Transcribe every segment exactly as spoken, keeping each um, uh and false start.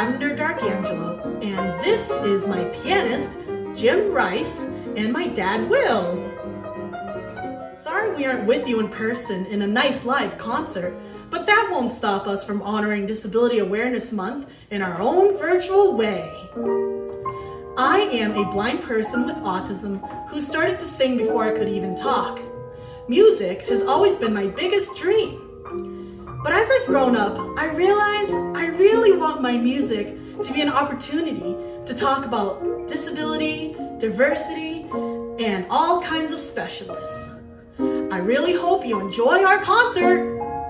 Lavender Darcangelo, and this is my pianist, Jim Rice, and my dad, Will. Sorry we aren't with you in person in a nice live concert, but that won't stop us from honoring Disability Awareness Month in our own virtual way. I am a blind person with autism who started to sing before I could even talk. Music has always been my biggest dream. But as I've grown up, I realize I really want my music to be an opportunity to talk about disability, diversity, and all kinds of specialists. I really hope you enjoy our concert.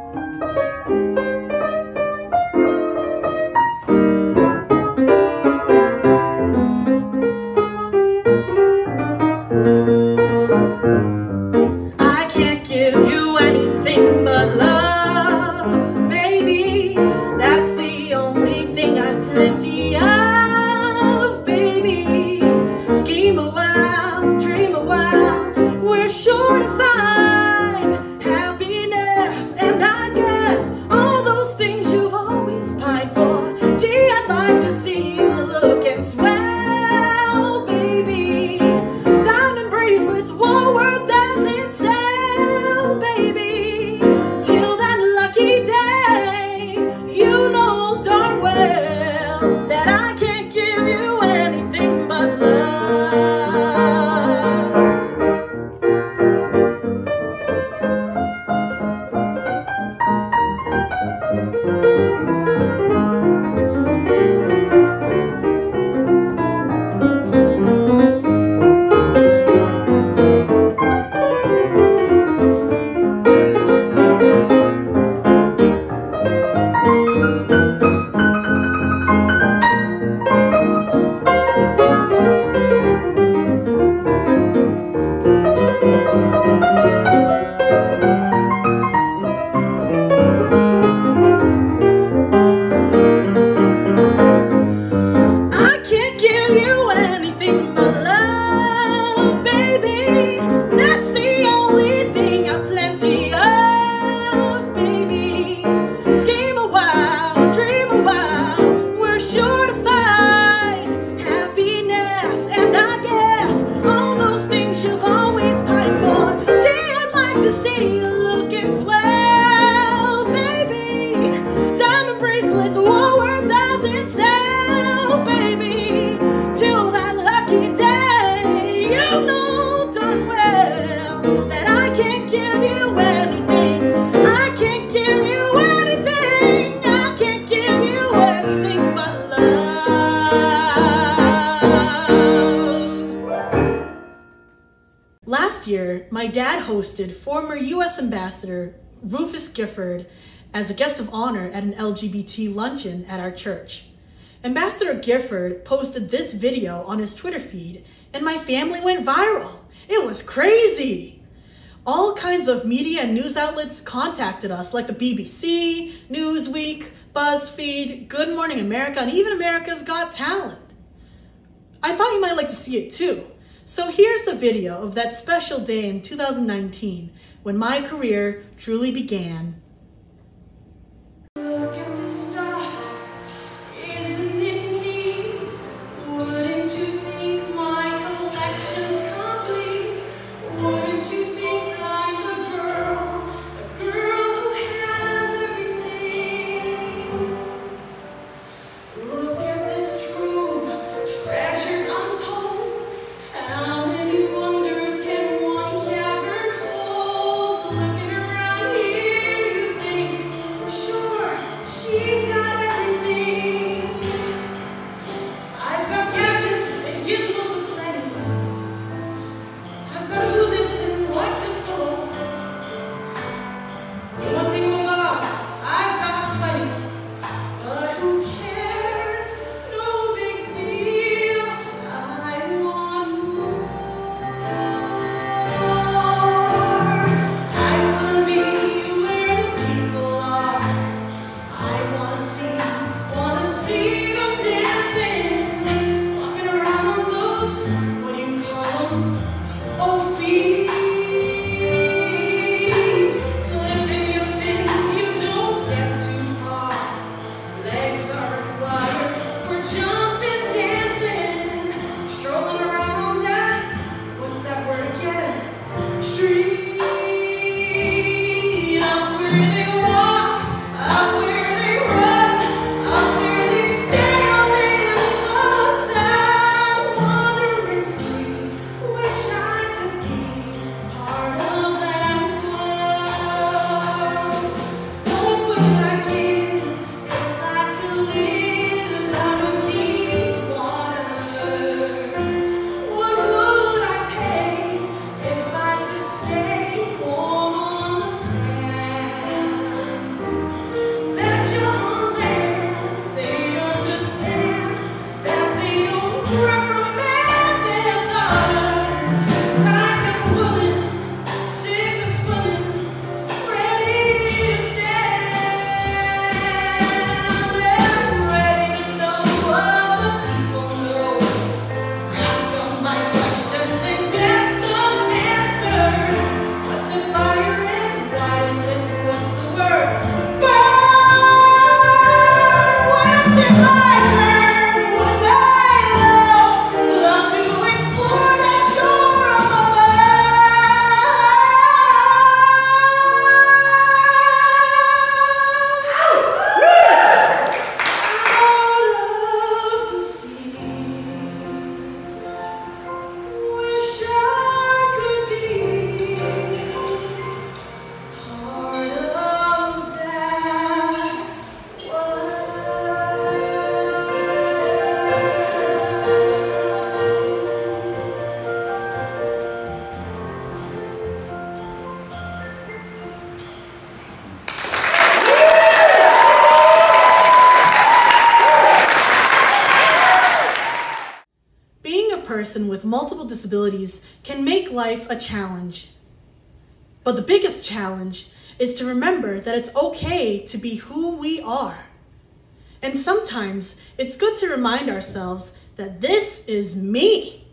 I can't give you anything but love, baby. That's the only thing I've plenty of, baby. Scheme a while, dream a while, we're sure to find happiness, and I guess all those things you've always pined for. Gee, I'd like to see you look and swell, baby. Diamond bracelets, Woolworth doesn't sell, baby. Till that lucky day, you know darn well that I can't give you anything but love. Last year, my dad hosted former U S Ambassador Rufus Gifford as a guest of honor at an L G B T luncheon at our church. Ambassador Gifford posted this video on his Twitter feed, and my family went viral. It was crazy. All kinds of media and news outlets contacted us, like the B B C, Newsweek, BuzzFeed, Good Morning America, and even America's Got Talent. I thought you might like to see it too. So here's the video of that special day in two thousand nineteen when my career truly began. Look at this stuff, isn't it neat? Wouldn't you think my collection's complete? Wouldn't you think I'm the girl, a girl who has everything? Look at this trove, treasures untold. How many wonders can one cavern hold? Looking around here, you person with multiple disabilities can make life a challenge. But the biggest challenge is to remember that it's okay to be who we are. And sometimes it's good to remind ourselves that this is me.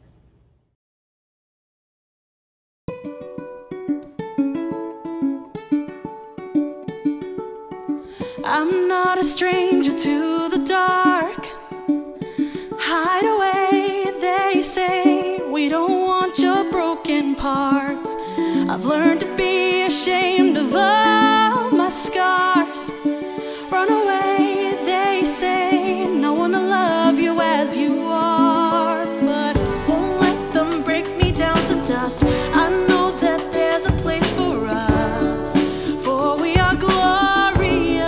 I'm not a stranger to the dark. Hide away, they say. We don't want your broken parts. I've learned to be ashamed of all my scars. Run away, they say. No one will love you as you are. But won't let them break me down to dust. I know that there's a place for us, for we are glorious.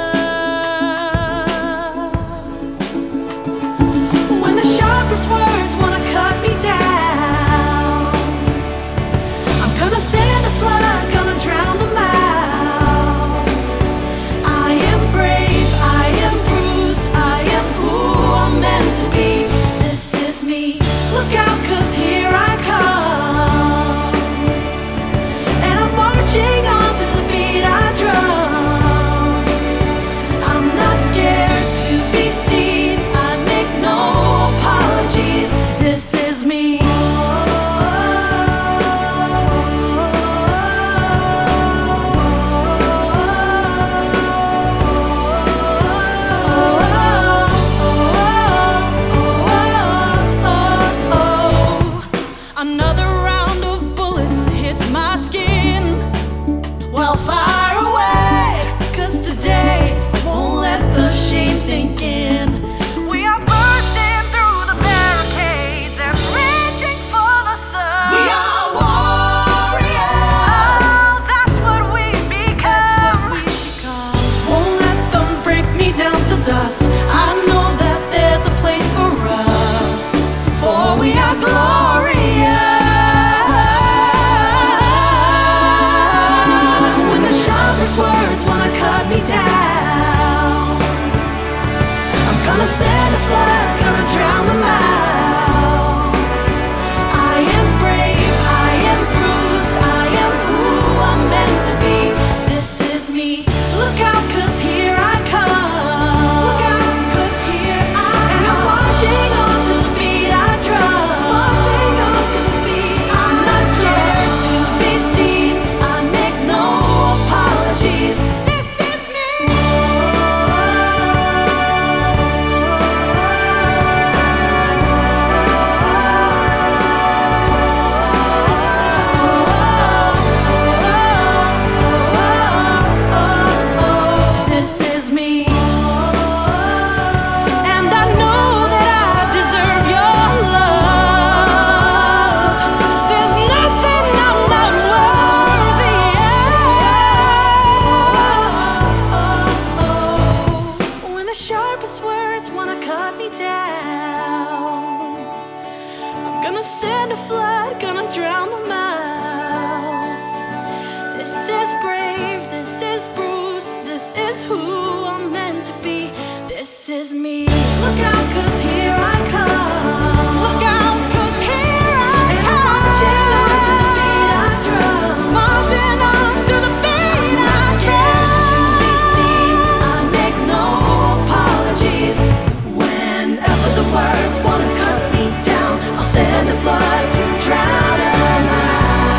When the sharpest words wanna cut me down, I'm gonna send a flood, gonna drown them out. I am brave, I am bruised, I am who I'm meant to be. This is me, look out, cause here I come. And I'm marching on to the beat I drum. I'm not scared to be seen, I make no apologies. This is me. Another round of bullets hits my skin. Well, fire away, cause today I won't let the shame sink in. We are bursting through the barricades and reaching for the sun. We are warriors. Oh, that's what we become. That's what we become. Won't let them break me down to dust. I know that there's a place for us, for we are glorious. When the sharpest words wanna cut me down, I'm gonna send a flood, gonna drown them out. I am brave, I am bruised, I am who I'm meant to be. This is me, look out, cause here I come. Look out, cause here I come. And I'm marching on to the beat I drum. Marching on to the beat. I'm not scared to be seen, I make no apologies. This is me. This is me. And I know that I deserve your love. There's nothing I'm not worthy of. When the sharpest words wanna cut me down, I'm gonna send a flood, gonna drown them out. This is brave, this is bruised, this is who I'm meant to be. This is me. Look out, cause here I come. Look out, cause here I come. Marching on to the beat I drum. Marching on to the beat I drum. To be seen, I make no apologies. Whenever the words wanna cut me down, I'll send a flood to drown them out.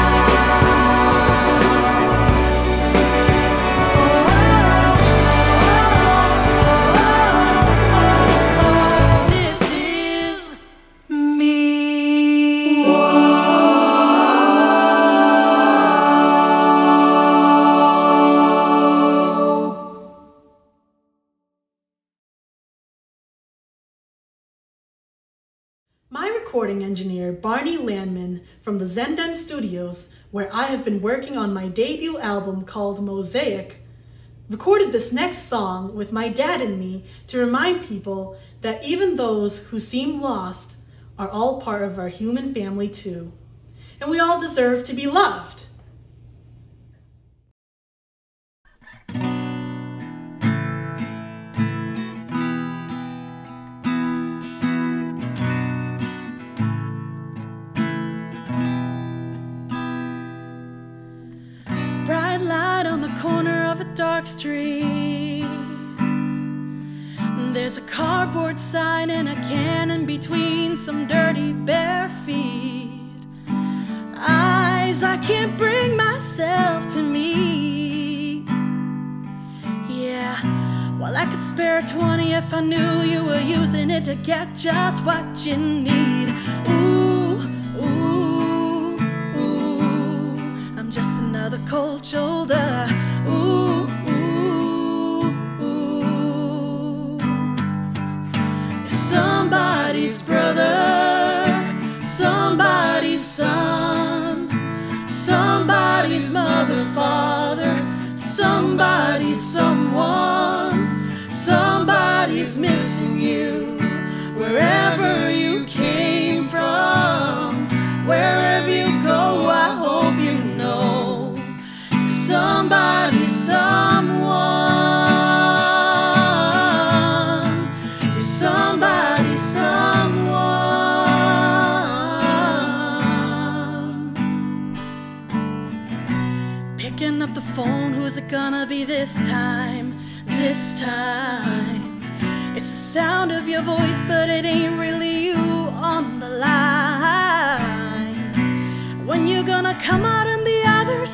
This is me. My recording engineer, Barney Landman from the Zenden Studios, where I have been working on my debut album called Mosaic, recorded this next song with my dad and me to remind people that even those who seem lost are all part of our human family too. And we all deserve to be loved. dark street. There's a cardboard sign and a cannon between some dirty bare feet. Eyes I can't bring myself to meet. Yeah, well, I could spare a twenty if I knew you were using it to get just what you need. Ooh, ooh, ooh, I'm just another cold shoulder. Ooh, ooh, ooh. You're somebody's brother, somebody's son, somebody's mother, father, somebody's someone, somebody's missing you. Wherever you came from, wherever you go, I hope you know you're somebody's someone. You're somebody's someone. Picking up the phone, who's it gonna be this time? This time it's the sound of your voice, but it ain't really you on the line. When you gonna come out on the other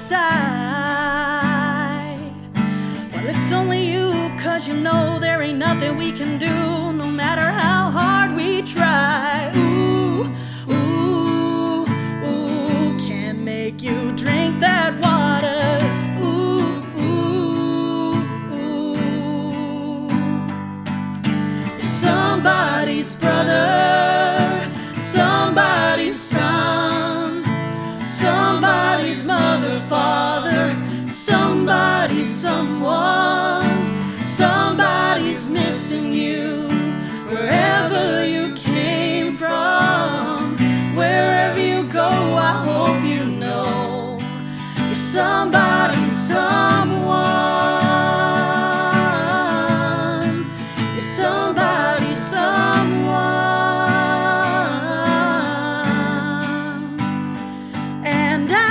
side? Well, it's only you, 'cause you know there ain't nothing we can do, no matter how hard we try. Ooh, ooh, ooh, can't make you drink that water. Ooh, ooh, ooh. Somebody's brother, somebody's son, somebody's mother, father, somebody's someone, somebody's missing you. Wherever you came from, wherever you go, I hope you know you're somebody's someone. You're somebody's someone. And I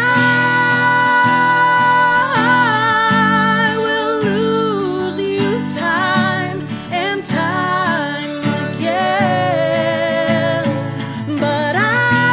will lose you time and time again, but I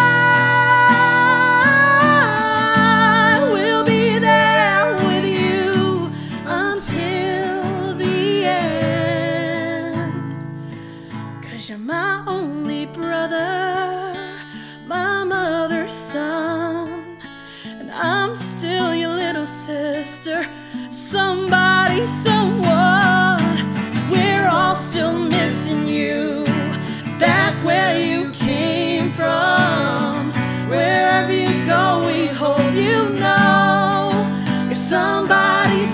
will be there with you until the end. 'Cause you're my only brother, my mother's son, and I'm still your little sister. Somebody, someone, we're all still missing you. Back where you came from, wherever you go, we hope you know you're somebody,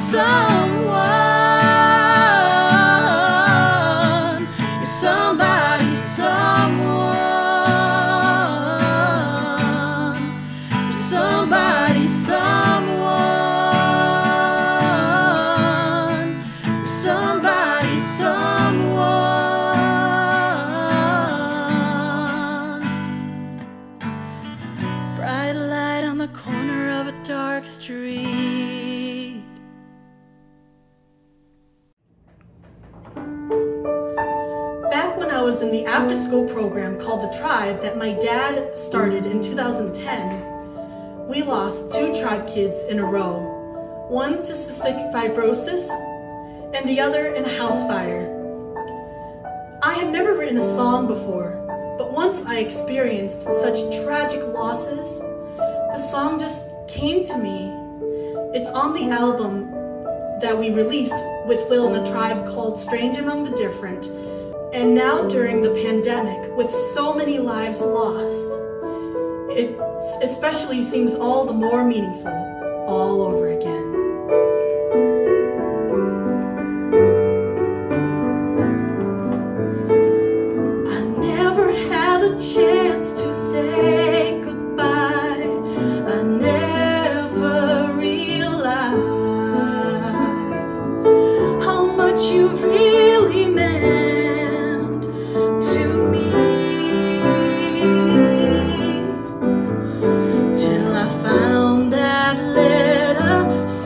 someone. You're somebody, someone. You're somebody, someone. You're somebody, someone. Bright light on the corner of a dark street. Back when I was in the after-school program called The Tribe that my dad started in two thousand ten, we lost two tribe kids in a row, one to cystic fibrosis and the other in a house fire. I had never written a song before, but once I experienced such tragic losses, the song just came to me. It's on the album that we released with Wil and the Tribe called Strange Among the Different. And now during the pandemic, with so many lives lost, it especially seems all the more meaningful all over again. I never had the chance to say goodbye. I never realized how much you really meant to me, till I found that letter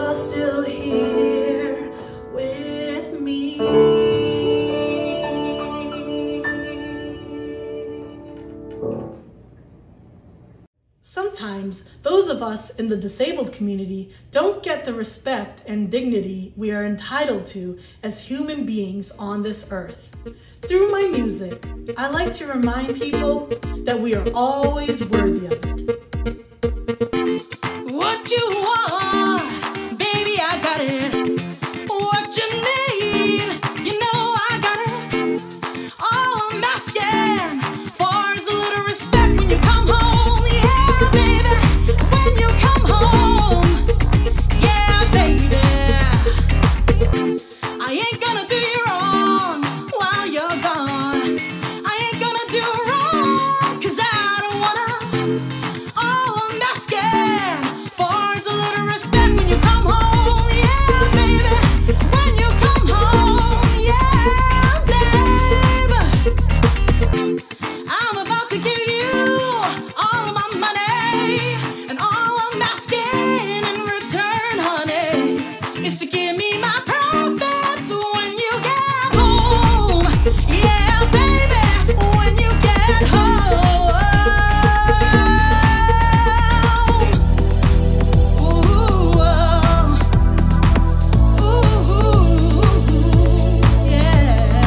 you're still here with me. Sometimes those of us in the disabled community don't get the respect and dignity we are entitled to as human beings on this earth. Through my music, I like to remind people that we are always worthy of it. What you want, baby, I got it. What you need, you know I got it. All I'm asking for is a little respect when you come home. Yeah, baby, when you come home. Yeah, baby, I ain't gonna do you wrong while you're gone. I ain't gonna do wrong, cause I don't wanna. All I'm asking for is a little respect when you come home. Yeah, baby, when you come home. Yeah, baby, I'm about to give you all of my money, and all I'm asking in return, honey, is to give me my profits when you get home. Yeah, baby, when you get home. Ooh, oh. Ooh, yeah.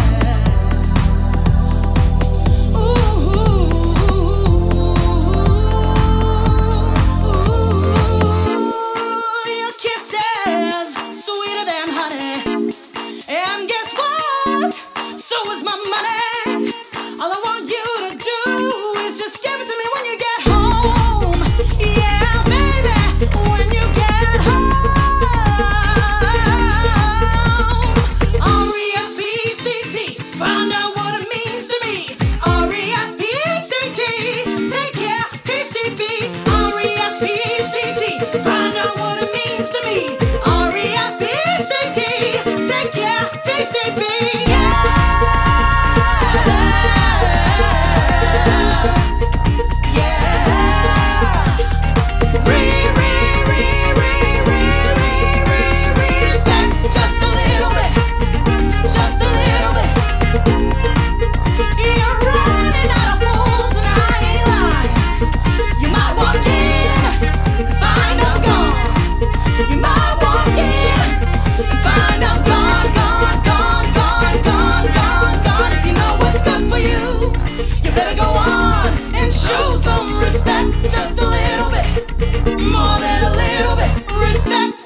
Ooh, your kisses sweeter than honey. And guess what? So is my money. All I want you to do is just give it to me when you get home. Yeah, baby, when you get home. R E S P E C T, find out what it means to me. R E S P E C T, take care, T C B. R E S P E C T, find out what it means to me. R E S P E C T, take care, T C B. Show some respect, just a little bit, more than a little bit, respect.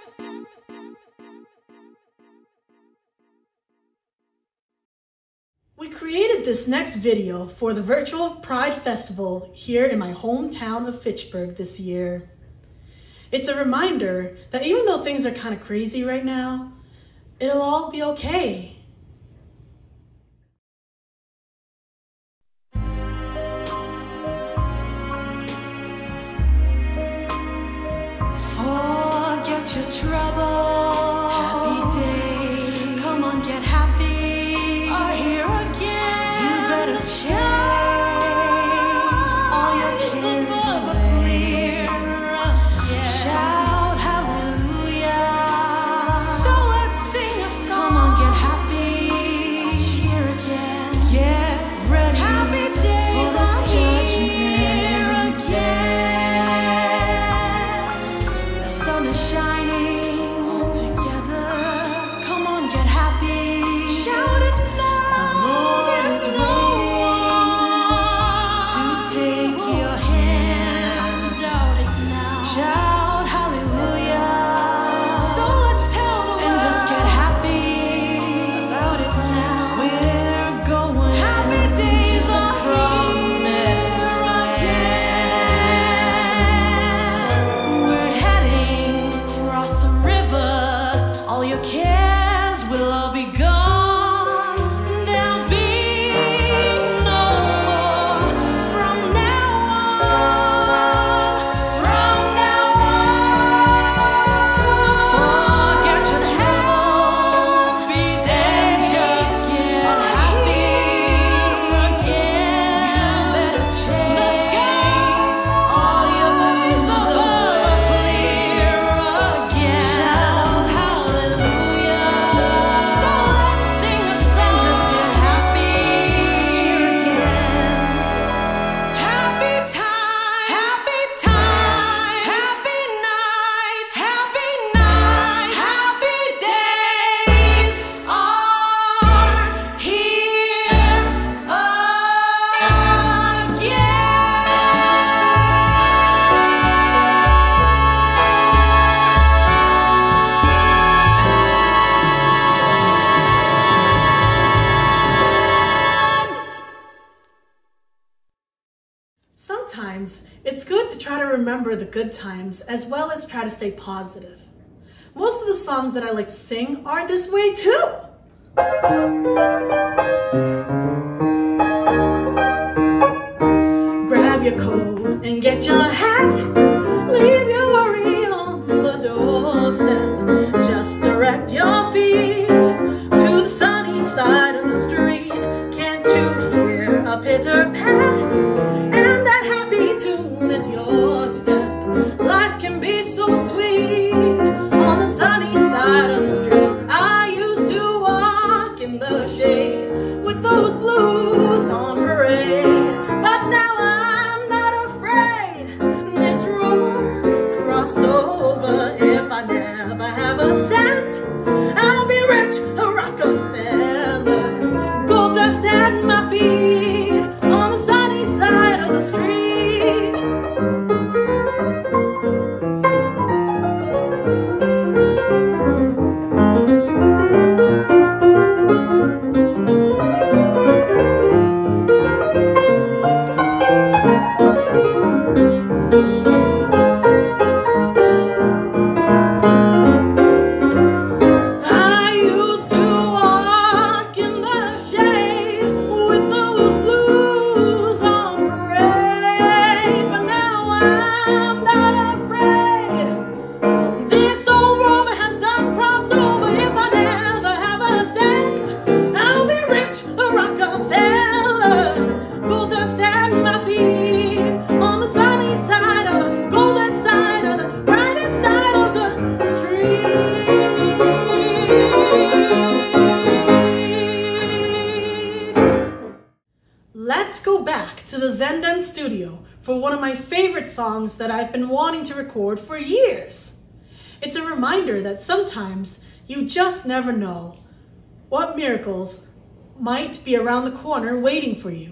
We created this next video for the virtual Pride Festival here in my hometown of Fitchburg this year. It's a reminder that even though things are kind of crazy right now, it'll all be okay. Forget your trouble. Happy days. Come on, get happy. Are here again. You better chase all your cares away. Shout hallelujah. So let's sing a song. Come on, get happy. Cheer again. Get ready. Happy days for this judgment again. The sun is shining all together. Come on, get happy. Shout it now. There's no one to take your hand. Doubt it now. Shout hallelujah. So let's tell the world and just get happy about it now. We're going happy days to the promised land. We're heading across a river. All your cares will all be gone. There'll be no more from now on. From now on. Forget your troubles. And just get happy again. You better chase the skies. All your eyes above are clear again. try to remember the good times as well as try to stay positive. Most of the songs that I like to sing are this way too. Grab your coat and get your hat. Leave your worry on the doorstep. Just direct your feet to the sunny side of the street. Can't you hear a pitter pat? And that happy tune is your step. Life can be so sweet on the sunny side of the street. I used to walk in the shade with those blues on parade, but now I'm not afraid. This road crossed over. If I never have a cent, I'll be rich, a Rockefeller. Gold dust at my feet on the sunny side of the street. Let's go back to the Zendan studio for one of my favorite songs that I've been wanting to record for years. It's a reminder that sometimes you just never know what miracles might be around the corner waiting for you.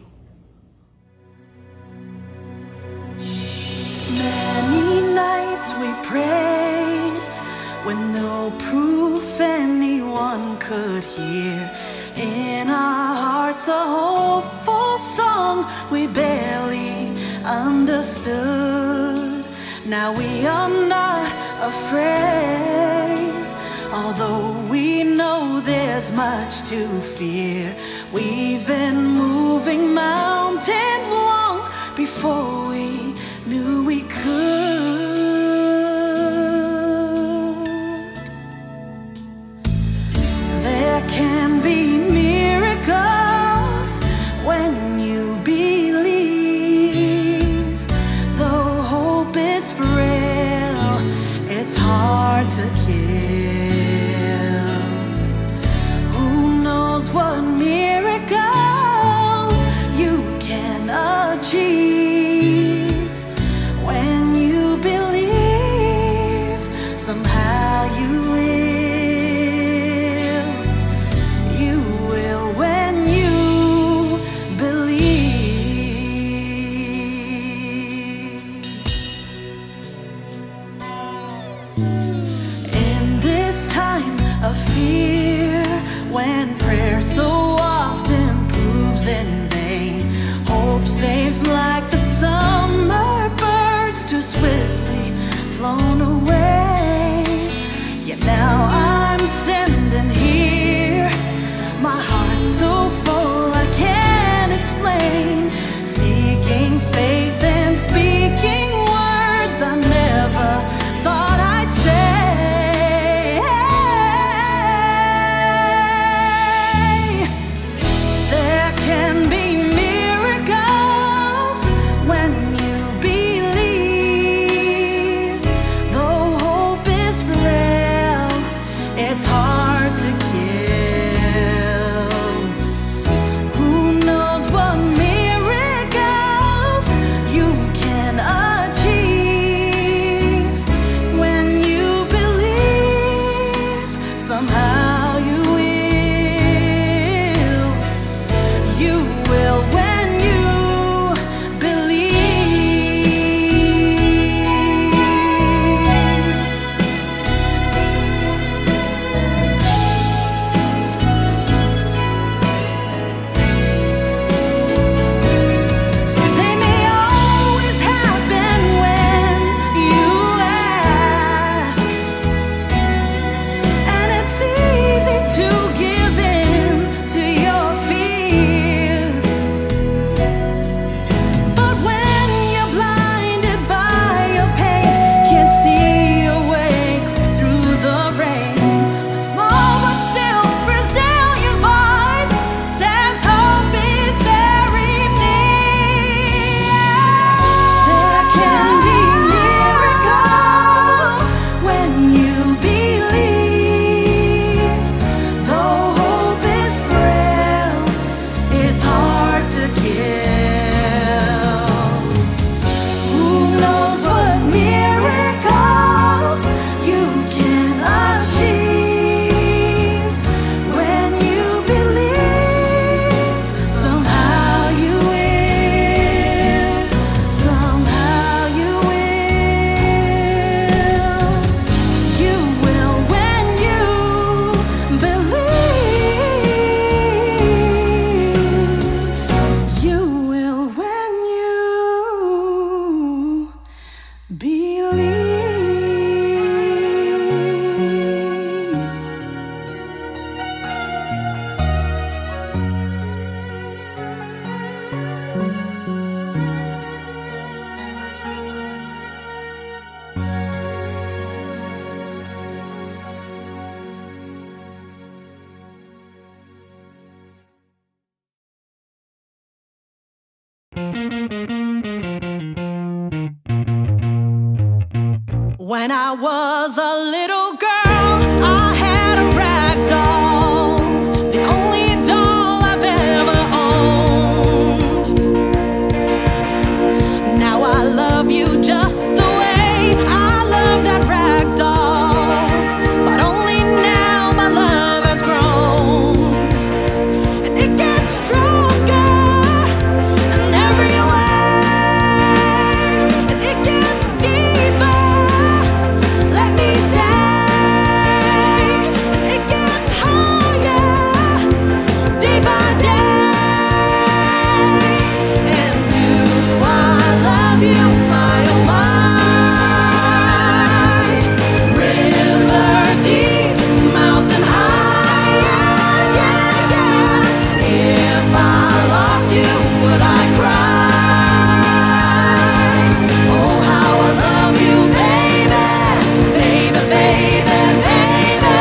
Many nights we prayed when no proof anyone could hear. In our hearts a hopeful song we barely understood. Now we are not afraid, although we know there's much to fear. We've been moving mountains long before we knew we could. There can be miracles when you believe. Though hope is frail, it's hard to kill. Who knows what miracles you can achieve when you believe. Somehow you will. You will when you believe. In this time of fear, when prayer so often proves in vain, hope saves like the summer birds too swiftly flown away. Yet now I'm standing here, my heart's so full I can't explain, seeking faith and speaking words I never thought I'd say. There can be miracles when you believe. Though hope is frail, When I was a little girl, I had a rag doll, the only doll I've ever owned. Now I love you just the way I love that rag doll, but only now my love has grown. And it gets stronger in every way, and it gets deeper. Let me say, it gets higher, day by day. And do I love you, my oh my? River deep, mountain high, yeah, yeah, yeah. If I lost you, would I cry? Oh, how I love you, baby. Baby, baby, baby.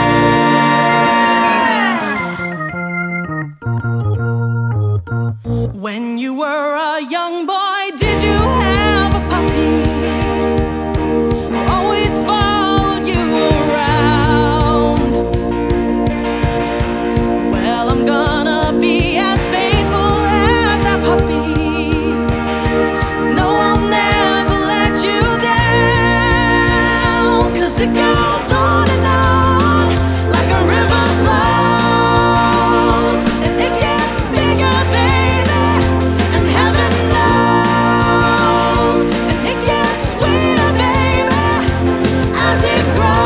When you were a young boy, did you have a puppy? Always followed you around. Well, I'm gonna be as faithful as that puppy. No, I'll never let you down, 'cause it goes on and on like a river flows, and it gets bigger, baby, and heaven knows, and it gets sweeter, baby, as it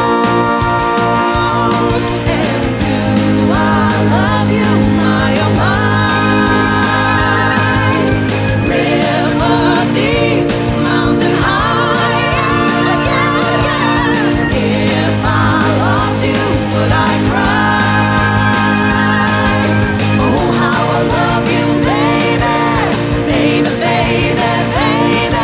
grows. And do I love you, my oh my? River deep, mountain high, yeah, yeah, yeah. If I lost you, would I cry? Oh, how I love you, baby, baby, baby, baby.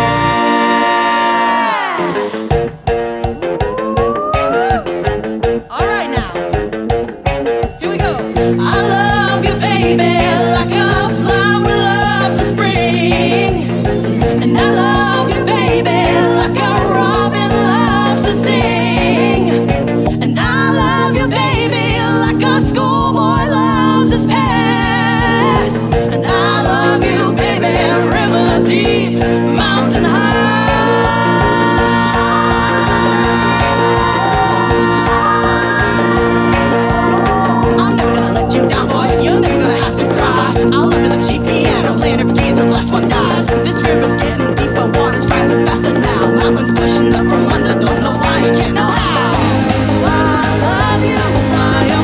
All right now, here we go. I love you, baby, like a flower loves the spring. And I love you, baby, like a robin loves to sing. And I love you, baby, like a schoolboy loves his pet. And I love you, baby, river deep, mountain high. I'm never gonna let you down, boy. You're never gonna have to cry. I'll love you like cheap piano, playing every key until the last one dies. This river's getting deeper, water's rising faster now. Mountains pushing up from under, don't know why, you can't know how. I love you, my oh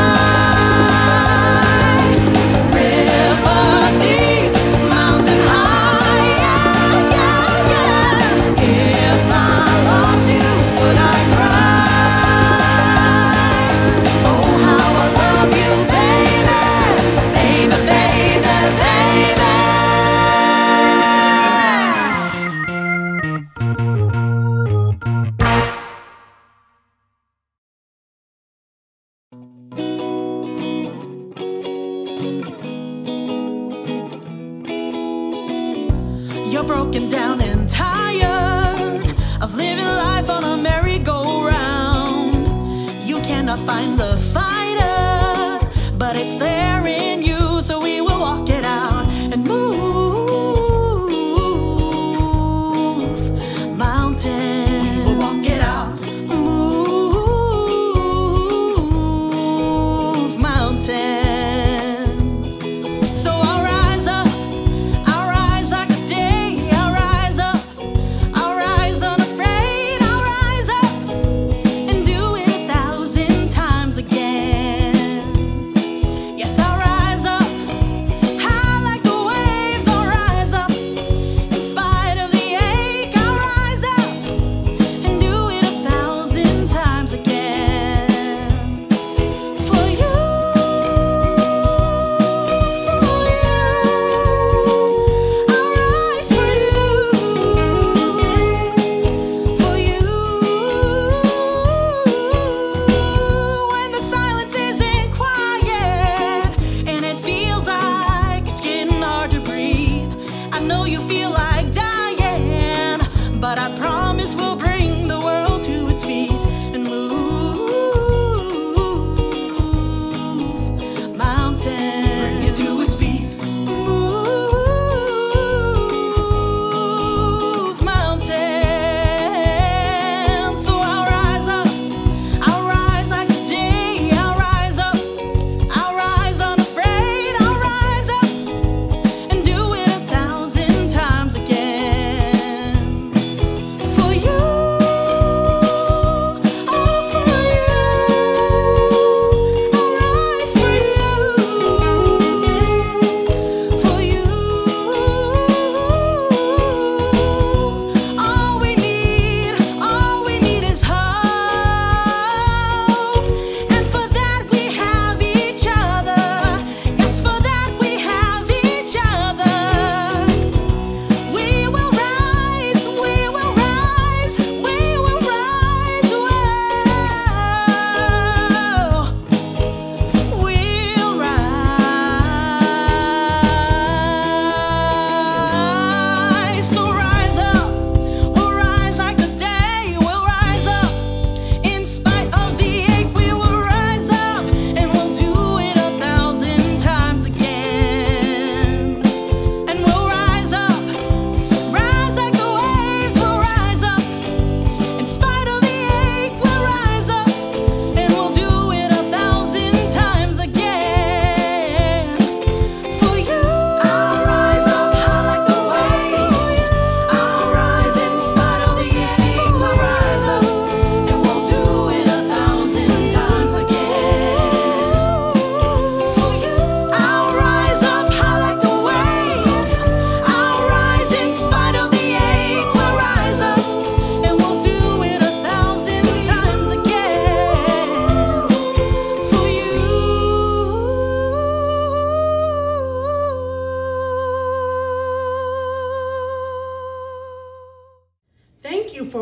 my. River deep, mountain high, yeah, yeah, yeah. If I lost you, would I cry? Oh, how I love you, baby, baby, baby, baby. You're broken down and tired of living life on a merry-go-round. You cannot find the fighter, but it's there in you, so we will walk it out and move mountains. We'll walk it out. Move mountains. So I'll rise up. I'll rise like a day. I'll rise up. I'll rise unafraid. I'll rise up and do it a thousand times again. Yes, I'll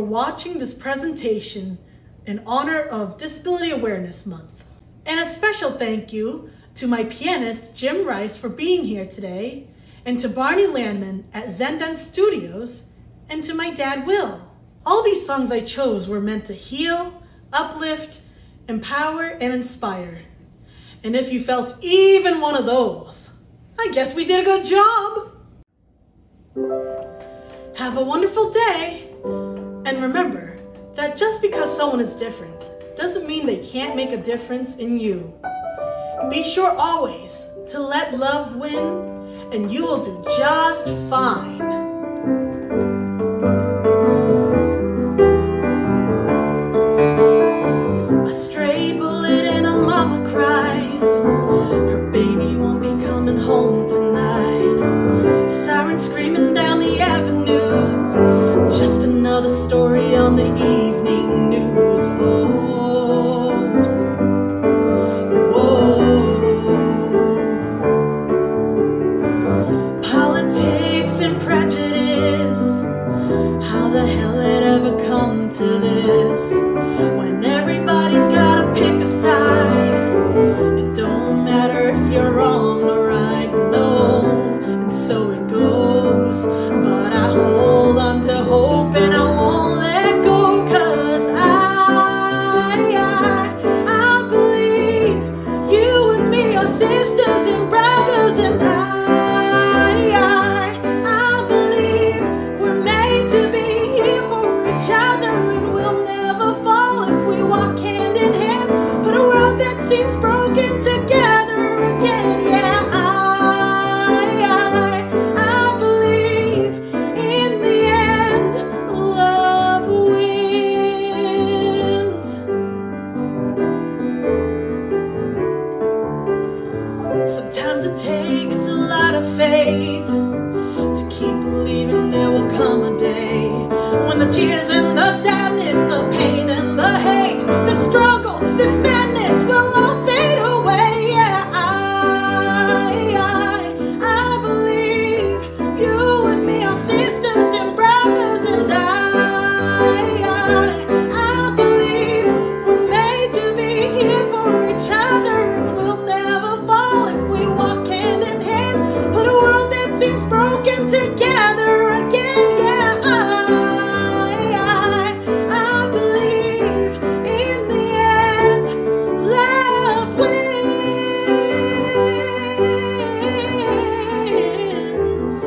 watching this presentation in honor of Disability Awareness Month. And a special thank you to my pianist, Jim Rice, for being here today, and to Barney Landman at Zendan Studios, and to my dad, Will. All these songs I chose were meant to heal, uplift, empower, and inspire. And if you felt even one of those, I guess we did a good job. Have a wonderful day. And remember that just because someone is different doesn't mean they can't make a difference in you. Be sure always to let love win, and you will do just fine. A stray bullet and a mama cries. Her baby won't be coming home tonight. Sirens screaming down the avenue. Just another story on the evening news. Oh, whoa. Politics and prejudice. How the hell it ever come to this? When everybody's gotta pick a side. It don't matter if you're wrong or right, no. And so it goes. But I hold on to hope and I won't let go, 'cause I, I, I believe you and me are sisters and brothers, and I, I, I believe we're made to be here for each other, and we'll never fall if we walk hand in hand. But a world that seems broken together again, yeah, I, I, I believe in the end, love wins. Sometimes it takes a lot of faith to keep believing there will come a day when the tears and the sadness, the pain and the hate, the struggle, this madness will all fade away. Yeah, I, I, I believe you and me are sisters and brothers, and I, I, I believe we're made to be here for each other, and we'll never fall if we walk hand in hand. But a world that seems broken together again, yeah, I, I, I believe in the end, love wins.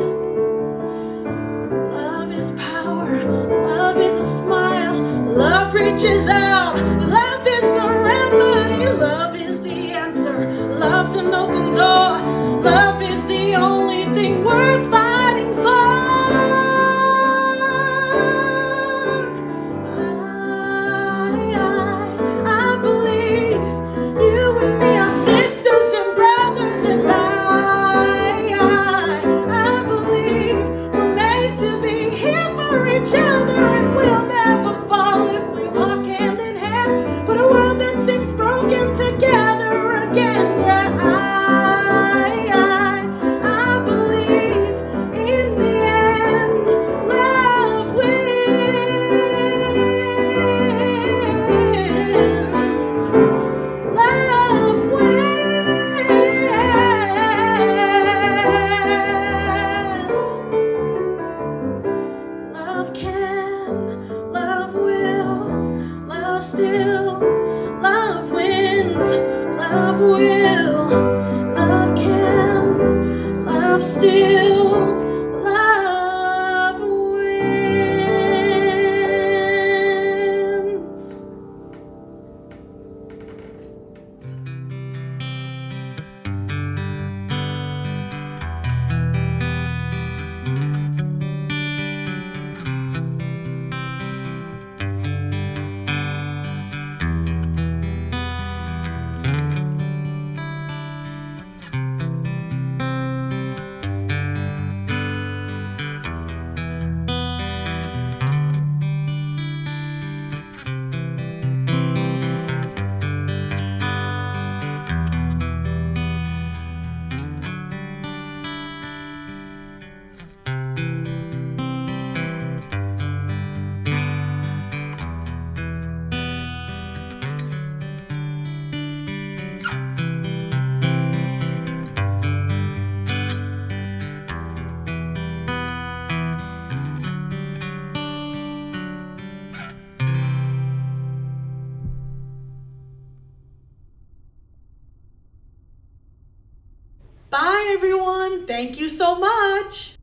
Love is power, love is a smile, love reaches out, love is the remedy, love is the answer, love's an open door, love is the only thing worth fighting for. I, I, I believe you and me are sisters and brothers, and I, I, I believe we're made to be here for each other, and we'll never fall if we walk hand in hand. But a world that seems broken together again, yeah, I, I, I believe in the end, love wins. Love wins. Love can, love will, love still, love wins, love will, love can, love still, love wins. Bye, everyone. Thank you so much.